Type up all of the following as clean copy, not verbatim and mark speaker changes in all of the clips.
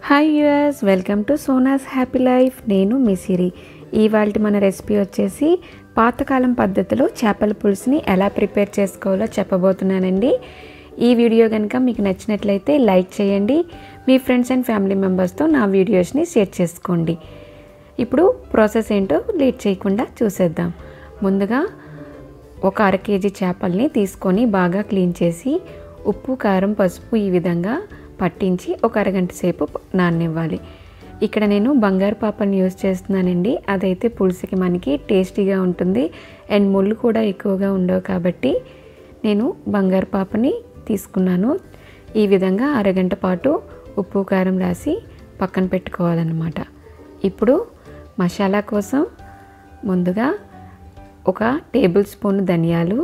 Speaker 1: Hi యూఎస్, welcome to Sona's happy life. నేను మిసిరి. ఇవాళ మన రెసిపీ వచ్చేసి పాతకాలం పద్ధతిలో చేపల పులుసుని ఎలా ప్రిపేర్ చేసుకోవాలో చెప్పబోతున్నానండి. ఈ వీడియో కనుక మీకు నచ్చినట్లయితే లైక్ చేయండి. మీ ఫ్రెండ్స్ అండ్ ఫ్యామిలీ మెంబర్స్తో నా వీడియోస్ని షేర్ చేసుకోండి. ఇప్పుడు ప్రాసెస్ ఏంటో లేట్ చేయకుండా చూసేద్దాం. ముందుగా ఒక 1/2 కేజీ చేపల్ని తీసుకొని బాగా క్లీన్ చేసి ఉప్పు, కారం, పసుపు ఈ విధంగా పట్టించి ఒక అరగంట సేపు నాననివ్వాలి. ఇక్కడ నేను బంగారు పాపని యూజ్ చేస్తున్నానండి. అదైతే పులుసుకి మనకి టేస్టీగా ఉంటుంది అండ్ ముళ్ళు కూడా ఎక్కువగా ఉండవు కాబట్టి నేను బంగారు పాపని తీసుకున్నాను. ఈ విధంగా అరగంట పాటు ఉప్పు, కారం రాసి పక్కన పెట్టుకోవాలన్నమాట. ఇప్పుడు మసాలా కోసం ముందుగా 1 టేబుల్ స్పూన్ ధనియాలు,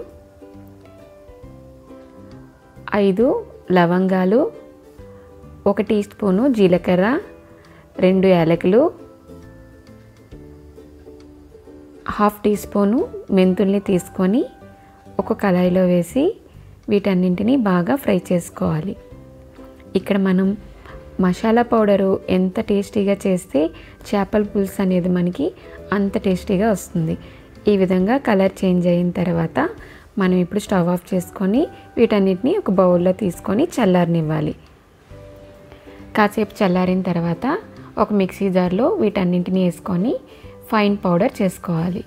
Speaker 1: 5 లవంగాలు, 1 టీ స్పూను జీలకర్ర, 2 యాలకులు, 1/2 టీ స్పూను మెంతుల్ని తీసుకొని ఒక కళాయిలో వేసి వీటన్నింటినీ బాగా ఫ్రై చేసుకోవాలి. ఇక్కడ మనం మసాలా పౌడరు ఎంత టేస్టీగా చేస్తే చేపల పులుసు అనేది మనకి అంత టేస్టీగా వస్తుంది. ఈ విధంగా కలర్ చేంజ్ అయిన తర్వాత మనం ఇప్పుడు స్టవ్ ఆఫ్ చేసుకొని వీటన్నిటిని ఒక బౌల్లో తీసుకొని చల్లారనివ్వాలి. కాసేపు చల్లారిన తర్వాత ఒక మిక్సీ జార్లో వీటన్నింటిని వేసుకొని ఫైన్ పౌడర్ చేసుకోవాలి.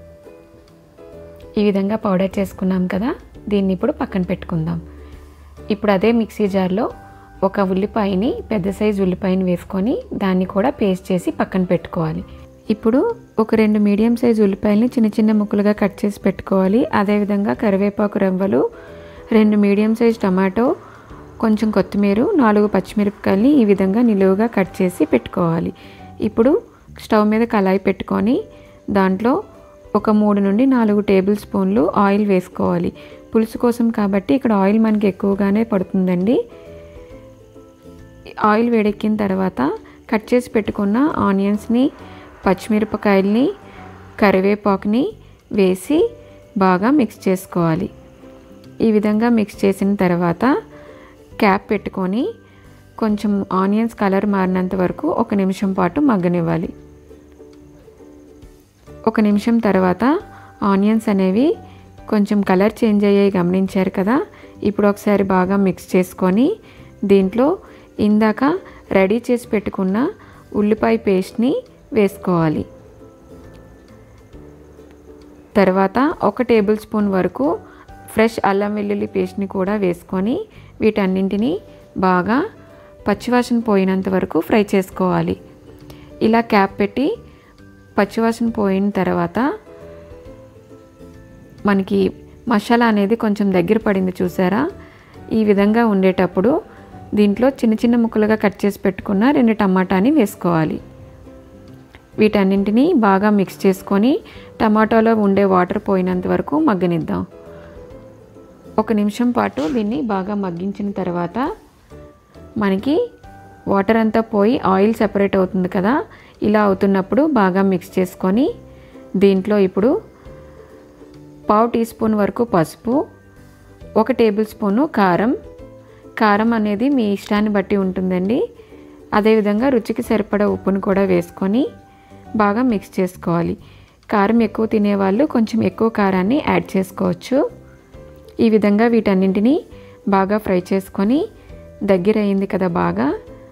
Speaker 1: ఈ విధంగా పౌడర్ చేసుకున్నాం కదా, దీన్ని ఇప్పుడు పక్కన పెట్టుకుందాం. ఇప్పుడు అదే మిక్సీ జార్లో ఒక ఉల్లిపాయని, పెద్ద సైజు ఉల్లిపాయని వేసుకొని దాన్ని కూడా పేస్ట్ చేసి పక్కన పెట్టుకోవాలి. ఇప్పుడు ఒక 2 మీడియం సైజు ఉల్లిపాయలని చిన్న చిన్న ముక్కలుగా కట్ చేసి పెట్టుకోవాలి. అదేవిధంగా కరివేపాకు రెమ్మలు, 2 మీడియం సైజు టమాటో, కొంచెం కొత్తిమీర, 4 పచ్చిమిరపకాయలని ఈ విధంగా నిలువుగా కట్ చేసి పెట్టుకోవాలి. ఇప్పుడు స్టవ్ మీద కళాయి పెట్టుకొని దాంట్లో ఒక 3 నుండి 4 టేబుల్ స్పూన్లు ఆయిల్ వేసుకోవాలి. పులుసు కోసం కాబట్టి ఇక్కడ ఆయిల్ మనకి ఎక్కువగానే పడుతుందండి. ఆయిల్ వేడెక్కిన తర్వాత కట్ చేసి పెట్టుకున్న ఆనియన్స్ని, పచ్చిమిరపకాయల్ని, కరివేపాకుని వేసి బాగా మిక్స్ చేసుకోవాలి. ఈ విధంగా మిక్స్ చేసిన తర్వాత క్యాప్ పెట్టుకొని కొంచెం ఆనియన్స్ కలర్ మారినంత వరకు 1 నిమిషం పాటు మగ్గనివ్వాలి. 1 నిమిషం తర్వాత ఆనియన్స్ అనేవి కొంచెం కలర్ చేంజ్ అయ్యాయి, గమనించారు కదా. ఇప్పుడు ఒకసారి బాగా మిక్స్ చేసుకొని దీంట్లో ఇందాక రెడీ చేసి పెట్టుకున్న ఉల్లిపాయ పేస్ట్ని వేసుకోవాలి. తర్వాత 1 టేబుల్ స్పూన్ వరకు ఫ్రెష్ అల్లం వెల్లుల్లి పేస్ట్ని కూడా వేసుకొని వీటన్నింటినీ బాగా పచ్చివాసన పోయినంత వరకు ఫ్రై చేసుకోవాలి. ఇలా క్యాప్ పెట్టి పచ్చివాసన పోయిన తర్వాత మనకి మసాలా అనేది కొంచెం దగ్గర పడింది, చూసారా. ఈ విధంగా ఉండేటప్పుడు దీంట్లో చిన్న చిన్న ముక్కలుగా కట్ చేసి పెట్టుకున్న 2 టమాటాని వేసుకోవాలి. వీటన్నింటినీ బాగా మిక్స్ చేసుకొని టమాటాలో ఉండే వాటర్ పోయినంత వరకు మగ్గనిద్దాం. 1 నిమిషం పాటు దీన్ని బాగా మగ్గించిన తర్వాత మనకి వాటర్ అంతా పోయి ఆయిల్ సెపరేట్ అవుతుంది కదా. ఇలా అవుతున్నప్పుడు బాగా మిక్స్ చేసుకొని దీంట్లో ఇప్పుడు 1/2 టీ స్పూన్ వరకు పసుపు, 1 టేబుల్ స్పూను కారం అనేది మీ ఇష్టాన్ని బట్టి ఉంటుందండి. అదేవిధంగా రుచికి సరిపడా ఉప్పును కూడా వేసుకొని బాగా మిక్స్ చేసుకోవాలి. కారం ఎక్కువ తినేవాళ్ళు కొంచెం ఎక్కువ కారాన్ని యాడ్ చేసుకోవచ్చు. ఈ విధంగా వీటన్నింటినీ బాగా ఫ్రై చేసుకొని దగ్గర అయింది కదా, బాగా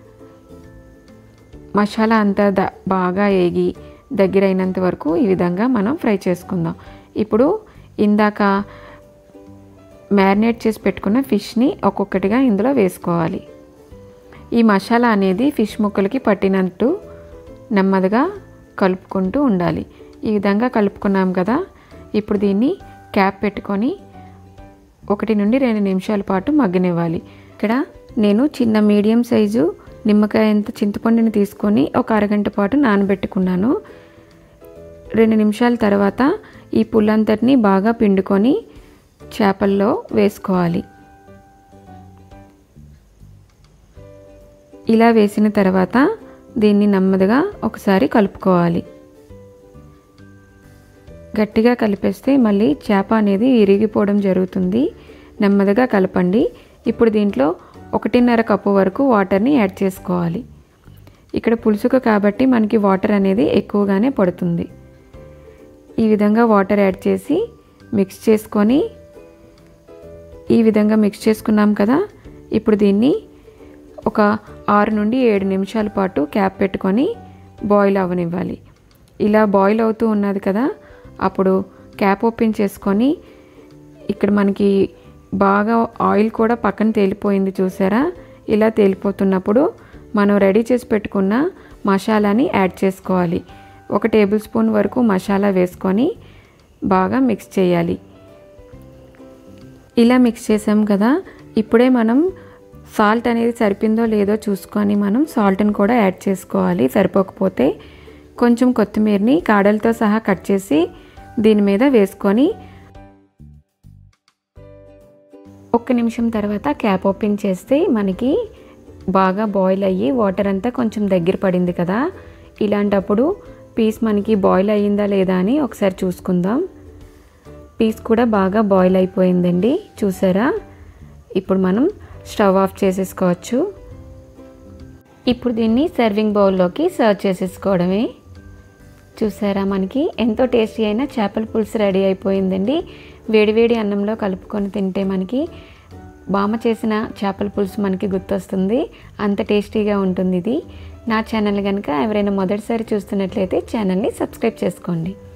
Speaker 1: మసాలా అంతా బాగా ఏగి దగ్గర అయినంత వరకు ఈ విధంగా మనం ఫ్రై చేసుకుందాం. ఇప్పుడు ఇందాక మ్యారినేట్ చేసి పెట్టుకున్న ఫిష్ని ఒక్కొక్కటిగా ఇందులో వేసుకోవాలి. ఈ మసాలా అనేది ఫిష్ ముక్కలకి పట్టినట్టు నెమ్మదిగా కలుపుకుంటూ ఉండాలి. ఈ విధంగా కలుపుకున్నాం కదా. ఇప్పుడు దీన్ని క్యాప్ పెట్టుకొని 1 నుండి 2 నిమిషాల పాటు మగ్గనివ్వాలి. ఇక్కడ నేను చిన్న మీడియం సైజు నిమ్మకాయ అంత చింతపండుని తీసుకొని ఒక అరగంట పాటు నానబెట్టుకున్నాను. 2 నిమిషాల తర్వాత ఈ పుల్లంతటిని బాగా పిండుకొని చేపల్లో వేసుకోవాలి. ఇలా వేసిన తర్వాత దీన్ని నెమ్మదిగా ఒకసారి కలుపుకోవాలి. గట్టిగా కలిపేస్తే మళ్ళీ చేప అనేది విరిగిపోవడం జరుగుతుంది. నెమ్మదిగా కలపండి. ఇప్పుడు దీంట్లో 1.5 కప్పు వరకు వాటర్ని యాడ్ చేసుకోవాలి. ఇక్కడ పులుసుకు కాబట్టి మనకి వాటర్ అనేది ఎక్కువగానే పడుతుంది. ఈ విధంగా వాటర్ యాడ్ చేసి మిక్స్ చేసుకొని, ఈ విధంగా మిక్స్ చేసుకున్నాం కదా. ఇప్పుడు దీన్ని ఒక 6 నుండి 7 నిమిషాల పాటు క్యాప్ పెట్టుకొని బాయిల్ అవ్వనివ్వాలి. ఇలా బాయిల్ అవుతూ ఉన్నది కదా, అప్పుడు క్యాప్ ఓపెన్ చేసుకొని ఇక్కడ మనకి బాగా ఆయిల్ కూడా పక్కన తేలిపోయింది చూసారా. ఇలా తేలిపోతున్నప్పుడు మనం రెడీ చేసి పెట్టుకున్న మసాలాని యాడ్ చేసుకోవాలి. 1 టేబుల్ స్పూన్ వరకు మసాలా వేసుకొని బాగా మిక్స్ చేయాలి. ఇలా మిక్స్ చేసాం కదా, ఇప్పుడే మనం సాల్ట్ అనేది సరిపోయిందో లేదో చూసుకొని మనం సాల్ట్ని కూడా యాడ్ చేసుకోవాలి. సరిపోకపోతే కొంచెం కొత్తిమీరని కాడలతో సహా కట్ చేసి దీని మీద వేసుకొని 1 నిమిషం తర్వాత క్యాప్ ఓపెన్ చేస్తే మనకి బాగా బాయిల్ అయ్యి వాటర్ అంతా కొంచెం దగ్గర పడింది కదా. ఇలాంటప్పుడు పీస్ మనకి బాయిల్ అయ్యిందా లేదా అని ఒకసారి చూసుకుందాం. పీస్ కూడా బాగా బాయిల్ అయిపోయిందండి, చూసారా. ఇప్పుడు మనం స్టవ్ ఆఫ్ చేసేసుకోవచ్చు. ఇప్పుడు దీన్ని సర్వింగ్ బౌల్లోకి సర్వ్ చేసేసుకోవడమే. చూసారా, మనకి ఎంతో టేస్టీ అయిన చేపల పులుసు రెడీ అయిపోయిందండి. వేడివేడి అన్నంలో కలుపుకొని తింటే మనకి బామ్మ చేసిన చేపల పులుసు మనకి గుర్తొస్తుంది. అంత టేస్టీగా ఉంటుంది ఇది. నా ఛానల్ కనుక ఎవరైనా మొదటిసారి చూస్తున్నట్లయితే ఛానల్ని సబ్స్క్రైబ్ చేసుకోండి.